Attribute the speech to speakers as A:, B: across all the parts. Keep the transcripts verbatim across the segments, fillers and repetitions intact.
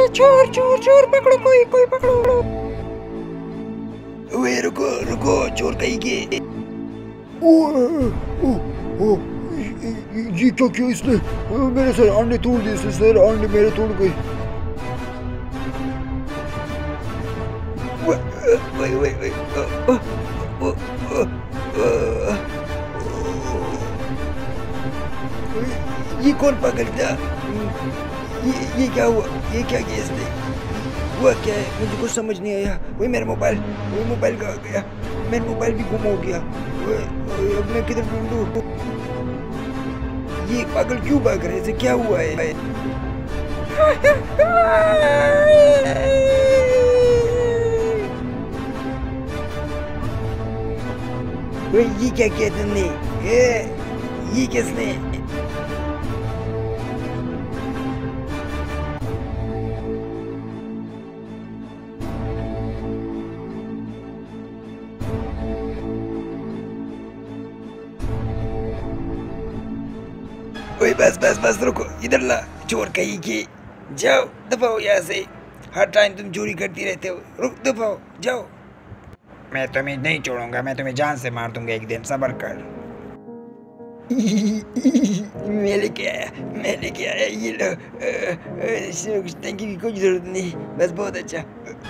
A: चोर चोर चोर पकड़ो, कोई कोई पकड़ो।
B: ओए रुको रुको, चोर कहीं के।
C: ओ, ओ, ओ, ये क्या किया इसने? मेरे सर अंडे तोड़ दिए इसने, सर अंडे मेरे तोड़ गए।
B: वही वही वही ये कौन पकड़ गया? ये ये क्या हुआ? ये क्या किया इसने? हुआ क्या है? मुझे कुछ समझ नहीं आया। वही मेरा मोबाइल, वो मोबाइल कहाँ गया? मेरा मोबाइल भी गुम हो गया। अब मैं किधर ढूंढूं? ये पागल क्यों भाग रहे हैं? क्या हुआ है? ये क्या किया तुमने? ये ये किसने? ओए बस बस बस रुको, इधर ला। चोर कहीं की, जाओ दबाओ यहाँ से। हर टाइम तुम चोरी करती रहते हो। रुक, दबाओ, जाओ। मैं तुम्हें नहीं छोड़ूंगा, मैं तुम्हें जान से मार दूंगा एक दिन, सब्र कर। मैं लेके आया, मैं लेके आया, ये लो। थैंक यू की कोई जरूरत नहीं, बस बहुत अच्छा।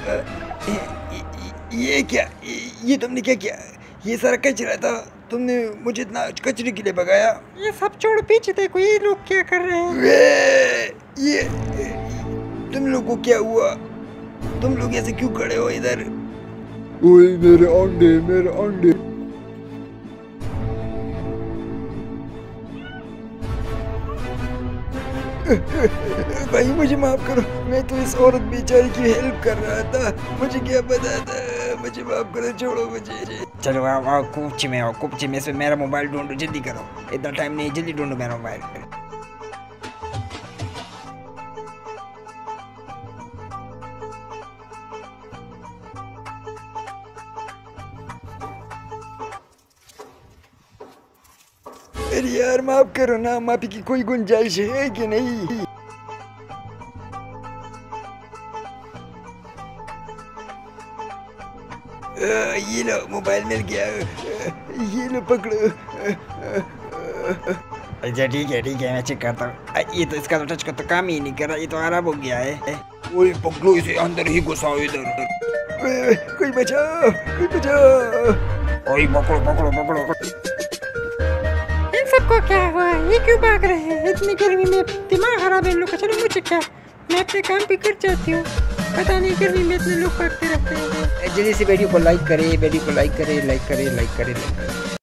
B: ये क्या? ये तुमने क्या किया? ये सारा कचरा था, तुमने मुझे इतना कचरे के लिए भगाया।
A: ये सब छोड़, पीछे देखो ये लोग क्या कर रहे हैं।
B: ये तुम लोग को क्या हुआ? तुम लोग ऐसे क्यों खड़े हो इधर?
C: ओए मेरे अंडे, मेरे अंडे।
B: भाई मुझे माफ करो, मैं तो इस औरत बेचारी की हेल्प कर रहा था, मुझे क्या पता था। मुझे माफ करो, छोड़ो मुझे। चलो आओ आओ, कुप्ची में आओ, कुप्ची में से मेरा मोबाइल ढूंढो, जल्दी करो, इतना टाइम नहीं, जल्दी ढूंढो मेरा मोबाइल। अरे यार माफ करो ना, माफी की कोई गुंजाइश है कि नहीं? आ, ये लो मोबाइल मिल गया, ये लो पकड़ो। अच्छा ठीक है ठीक है, मैं चेक करता हूँ। ये तो इसका तो टच का तो काम ही नहीं कर रहा, ये तो खराब हो गया है। ओए पकड़ो इसे, अंदर ही घुसाओ इधर। कोई बचाओ, कोई बचाओ। ओए पकड़ो पकड़ो पकड़ो।
A: इन सबको क्या हुआ? ये क्यों भाग रहे हैं इतनी गर्मी में? दिमाग खराब है इन लोग का। चलो मुझे क्या, मैं अपने काम भी कर जाती हूँ। पता नहीं गर्मी में इतने लोग भागते रहते हैं।
B: जल्दी से वीडियो को लाइक करें, वीडियो को लाइक करें, लाइक करें, लाइक करें, लाइक करें।